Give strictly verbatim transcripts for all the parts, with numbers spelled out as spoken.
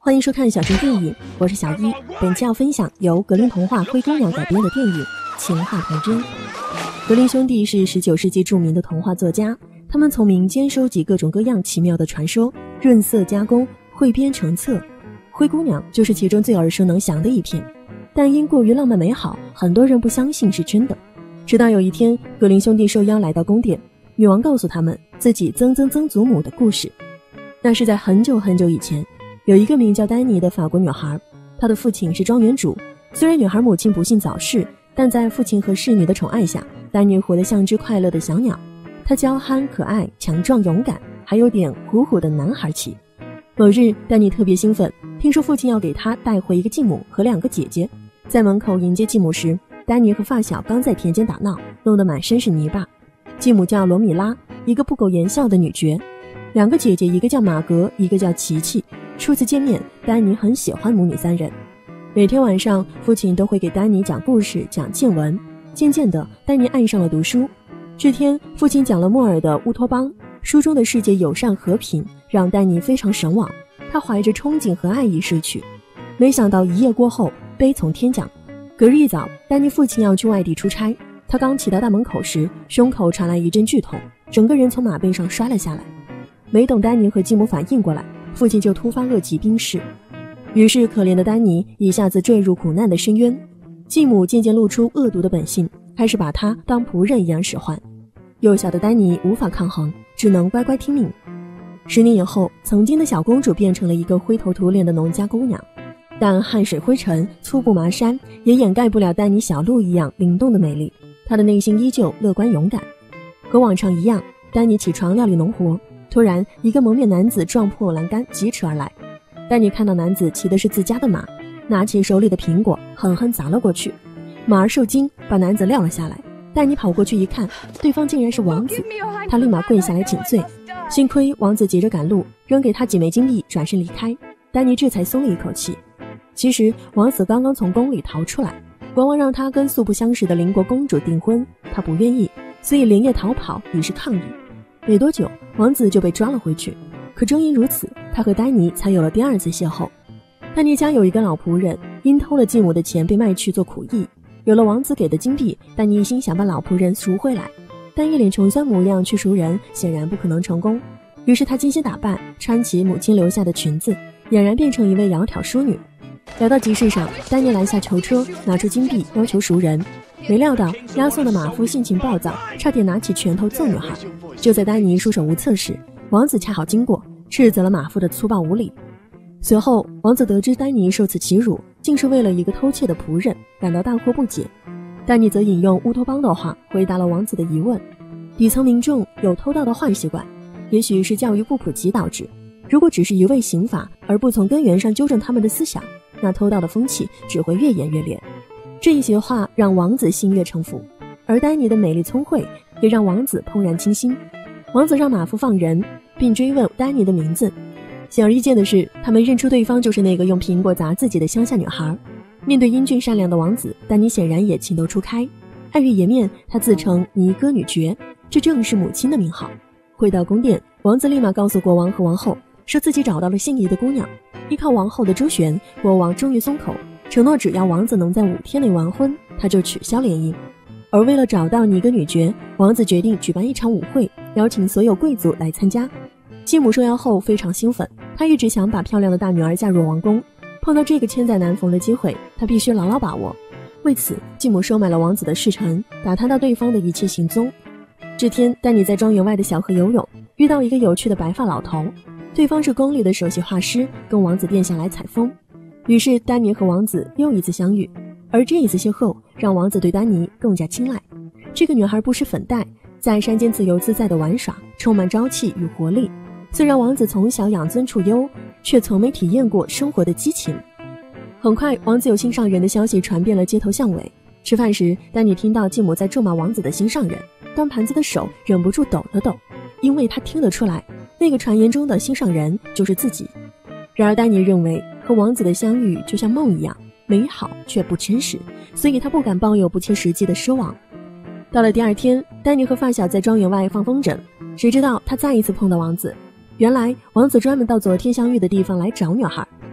欢迎收看小熊电影，我是小一。本期要分享由格林童话《灰姑娘》改编的电影《情话童真》。格林兄弟是十九世纪著名的童话作家，他们从民间收集各种各样奇妙的传说，润色加工，汇编成册。《灰姑娘》就是其中最耳熟能详的一篇，但因过于浪漫美好，很多人不相信是真的。直到有一天，格林兄弟受邀来到宫殿，女王告诉他们自己曾曾曾祖母的故事。那是在很久很久以前，有一个名叫丹妮的法国女孩，她的父亲是庄园主。虽然女孩母亲不幸早逝，但在父亲和侍女的宠爱下，丹妮活得像只快乐的小鸟。她娇憨可爱，强壮勇敢，还有点虎虎的男孩气。某日，丹妮特别兴奋，听说父亲要给她带回一个继母和两个姐姐。在门口迎接继母时，丹妮和发小刚在田间打闹，弄得满身是泥巴。继母叫罗米拉，一个不苟言笑的女角。两个姐姐，一个叫玛格，一个叫琪琪。初次见面，丹妮很喜欢母女三人。每天晚上，父亲都会给丹妮讲故事，讲见闻。渐渐的，丹妮爱上了读书。这天，父亲讲了莫尔的《乌托邦》，书中的世界友善和平，让丹妮非常神往。她怀着憧憬和爱意睡去。没想到一夜过后，悲从天降。隔日一早，丹妮父亲要去外地出差，他刚骑到大门口时，胸口传来一阵剧痛，整个人从马背上摔了下来。没等丹妮和继母反应过来，父亲就突发恶疾病逝。于是可怜的丹妮一下子坠入苦难的深渊。继母渐渐露出恶毒的本性，开始把她当仆人一样使唤。幼小的丹妮无法抗衡，只能乖乖听命。十年以后，曾经的小公主变成了一个灰头土脸的农家姑娘，但汗水灰尘、粗布麻衫也掩盖不了丹妮小鹿一样灵动的美丽。她的内心依旧乐观勇敢。和往常一样，丹妮起床料理农活。突然，一个蒙面男子撞破栏杆，疾驰而来。丹妮看到男子骑的是自家的马，拿起手里的苹果，狠狠砸了过去。马儿受惊，把男子撂了下来。丹妮跑过去一看，对方竟然是王子，他立马跪下来请罪。幸亏王子急着赶路，扔给他几枚金币，转身离开。丹妮这才松了一口气。其实王子刚刚从宫里逃出来，国王让他跟素不相识的邻国公主订婚，他不愿意，所以连夜逃跑，以示抗议。没多久，王子就被抓了回去。可正因如此，他和丹妮才有了第二次邂逅。丹妮家有一个老仆人，因偷了继母的钱被卖去做苦役。有了王子给的金币，丹妮一心想把老仆人赎回来，但一脸穷酸模样去赎人，显然不可能成功。于是她精心打扮，穿起母亲留下的裙子，俨然变成一位窈窕淑女。来到集市上，丹妮拦下囚车，拿出金币要求赎人。没料到押送的马夫性情暴躁，差点拿起拳头揍女孩。就在丹妮束手无策时，王子恰好经过，斥责了马夫的粗暴无礼。随后王子得知丹妮受此欺辱，竟是为了一个偷窃的仆人，感到大惑不解。丹妮则引用乌托邦的话回答了王子的疑问：底层民众有偷盗的坏习惯，也许是教育不普及导致。如果只是一味刑法而不从根源上纠正他们的思想，那偷盗的风气只会越演越烈。这一席话让王子心悦诚服，而丹妮的美丽聪慧也让王子怦然倾心。王子让马夫放人，并追问丹妮的名字。显而易见的是，他们认出对方就是那个用苹果砸自己的乡下女孩。面对英俊善良的王子，丹妮显然也情窦初开。碍于颜面，她自称尼哥女爵，这正是母亲的名号。回到宫殿，王子立马告诉国王和王后，说自己找到了心仪的姑娘。依靠王后的周旋，国王终于松口，承诺只要王子能在五天内完婚，他就取消联姻。而为了找到尼哥女爵，王子决定举办一场舞会，邀请所有贵族来参加。继母受邀后非常兴奋，她一直想把漂亮的大女儿嫁入王宫，碰到这个千载难逢的机会，她必须牢牢把握。为此，继母收买了王子的侍臣，打探到对方的一切行踪。这天，丹妮在庄园外的小河游泳，遇到一个有趣的白发老头，对方是宫里的首席画师，跟王子殿下来采风。于是丹妮和王子又一次相遇，而这一次邂逅让王子对丹妮更加青睐。这个女孩不施粉黛，在山间自由自在的玩耍，充满朝气与活力。虽然王子从小养尊处优，却从没体验过生活的激情。很快，王子有心上人的消息传遍了街头巷尾。吃饭时，丹妮听到继母在咒骂王子的心上人，端盘子的手忍不住抖了抖，因为她听得出来，那个传言中的心上人就是自己。然而丹妮认为和王子的相遇就像梦一样美好却不真实，所以她不敢抱有不切实际的奢望。到了第二天，丹妮和发小在庄园外放风筝，谁知道她再一次碰到王子。原来王子专门到昨天相遇的地方来找女孩，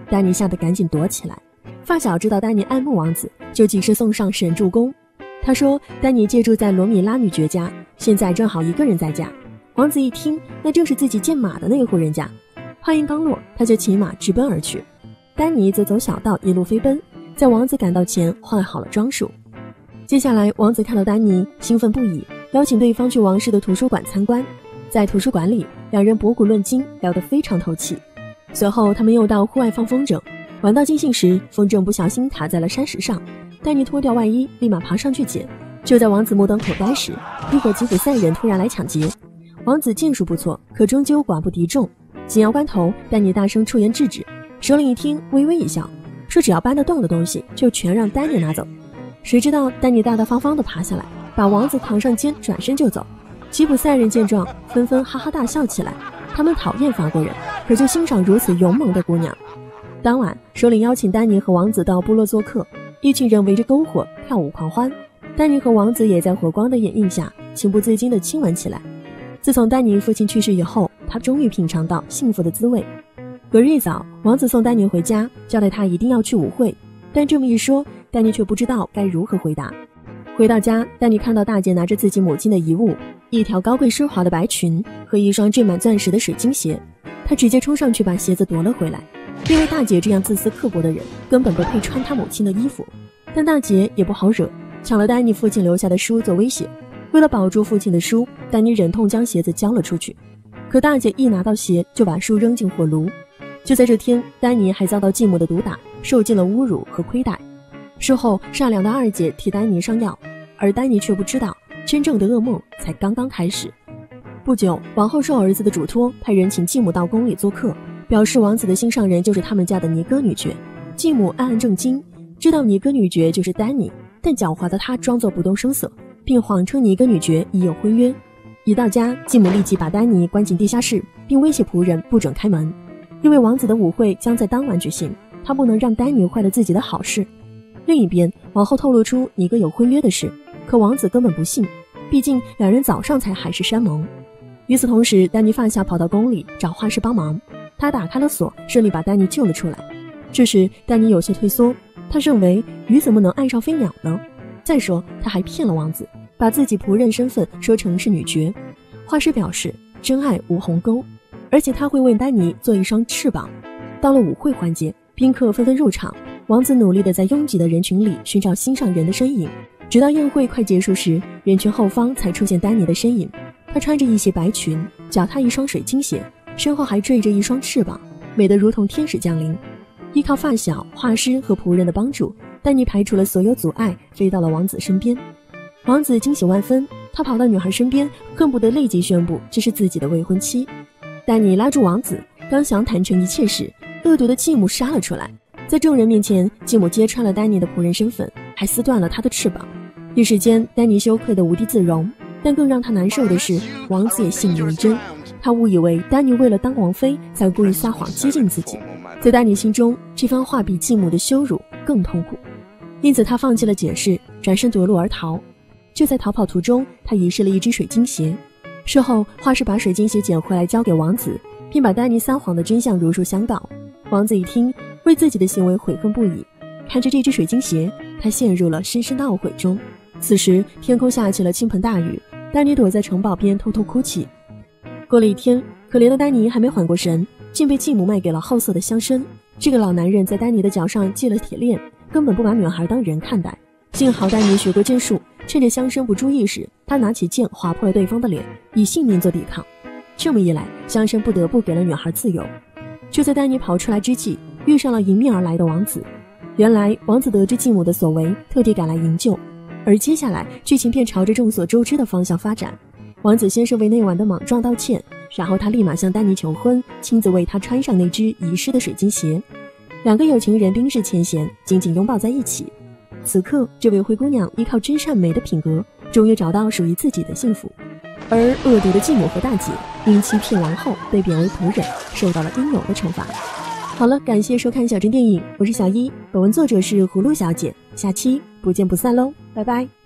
丹尼吓得赶紧躲起来。发小知道丹尼爱慕王子，就及时送上神助攻。他说丹尼借住在罗米拉女爵家，现在正好一个人在家。王子一听，那正是自己见马的那个户人家。话音刚落，他就骑马直奔而去。丹尼则走小道一路飞奔，在王子赶到前换好了装束。接下来王子看到丹尼兴奋不已，邀请对方去王室的图书馆参观。在图书馆里，两人博古论今，聊得非常透气。随后他们又到户外放风筝，玩到尽兴时，风筝不小心卡在了山石上。丹尼脱掉外衣，立马爬上去捡。就在王子目瞪口呆时，一伙吉普赛人突然来抢劫。王子剑术不错，可终究寡不敌众。紧要关头，丹尼大声出言制止。首领一听，微微一笑，说只要搬得动的东西，就全让丹尼拿走。谁知道丹尼大大方方地爬下来，把王子扛上肩，转身就走。吉普赛人见状，纷纷哈哈大笑起来。他们讨厌法国人，可就欣赏如此勇猛的姑娘。当晚，首领邀请丹尼和王子到部落做客，一群人围着篝火跳舞狂欢。丹尼和王子也在火光的掩映下，情不自禁地亲吻起来。自从丹尼父亲去世以后，他终于品尝到幸福的滋味。隔日一早，王子送丹尼回家，交代他一定要去舞会。但这么一说，丹尼却不知道该如何回答。回到家，丹尼看到大姐拿着自己母亲的遗物，一条高贵奢华的白裙和一双缀满钻石的水晶鞋。他直接冲上去把鞋子夺了回来，因为大姐这样自私刻薄的人根本不配穿他母亲的衣服。但大姐也不好惹，抢了丹尼父亲留下的书做威胁。为了保住父亲的书，丹尼忍痛将鞋子交了出去。可大姐一拿到鞋就把书扔进火炉。就在这天，丹尼还遭到继母的毒打，受尽了侮辱和亏待。事后，善良的二姐替丹尼上药，而丹尼却不知道，真正的噩梦才刚刚开始。不久，王后受儿子的嘱托，派人请继母到宫里做客，表示王子的心上人就是他们家的尼哥女爵。继母暗暗震惊，知道尼哥女爵就是丹尼，但狡猾的她装作不动声色，并谎称尼哥女爵已有婚约。一到家，继母立即把丹尼关进地下室，并威胁仆人不准开门。因为王子的舞会将在当晚举行，他不能让丹尼坏了自己的好事。另一边，王后透露出尼哥有婚约的事，可王子根本不信，毕竟两人早上才海誓山盟。与此同时，丹尼发小跑到宫里找画师帮忙，他打开了锁，顺利把丹尼救了出来。这时丹尼有些退缩，他认为鱼怎么能爱上飞鸟呢？再说他还骗了王子，把自己仆人身份说成是女爵。画师表示真爱无鸿沟，而且他会为丹尼做一双翅膀。到了舞会环节，宾客纷纷入场，王子努力地在拥挤的人群里寻找心上人的身影，直到宴会快结束时，人群后方才出现丹尼的身影。他穿着一袭白裙，脚踏一双水晶鞋，身后还缀着一双翅膀，美得如同天使降临。依靠发小、画师和仆人的帮助，丹尼排除了所有阻碍，飞到了王子身边。王子惊喜万分，他跑到女孩身边，恨不得立即宣布这是自己的未婚妻。丹尼拉住王子，刚想坦诚一切时，恶毒的继母杀了出来。在众人面前，继母揭穿了丹尼的仆人身份，还撕断了他的翅膀。一时间，丹尼羞愧得无地自容。但更让他难受的是，王子也信以为真。他误以为丹尼为了当王妃，才故意撒谎接近自己。在丹尼心中，这番话比继母的羞辱更痛苦，因此他放弃了解释，转身夺路而逃。就在逃跑途中，他遗失了一只水晶鞋。事后，画师把水晶鞋捡回来交给王子，并把丹尼撒谎的真相如数相告。王子一听，为自己的行为悔恨不已。看着这只水晶鞋，他陷入了深深的懊悔中。此时，天空下起了倾盆大雨，丹尼躲在城堡边偷偷哭泣。过了一天，可怜的丹尼还没缓过神，竟被继母卖给了好色的乡绅。这个老男人在丹尼的脚上系了铁链，根本不把女孩当人看待。幸好丹尼学过剑术，趁着乡绅不注意时，他拿起剑划破了对方的脸，以性命做抵抗。这么一来，乡绅不得不给了女孩自由。就在丹尼跑出来之际，遇上了迎面而来的王子。原来王子得知继母的所为，特地赶来营救。而接下来剧情便朝着众所周知的方向发展。王子先是为那晚的莽撞道歉，然后他立马向丹尼求婚，亲自为他穿上那只遗失的水晶鞋。两个有情人冰释前嫌，紧紧拥抱在一起。此刻，这位灰姑娘依靠真善美的品格，终于找到属于自己的幸福。而恶毒的继母和大姐因欺骗王后被贬为仆人，受到了应有的惩罚。好了，感谢收看小镇电影，我是小一，本文作者是葫芦小姐，下期不见不散喽，拜拜。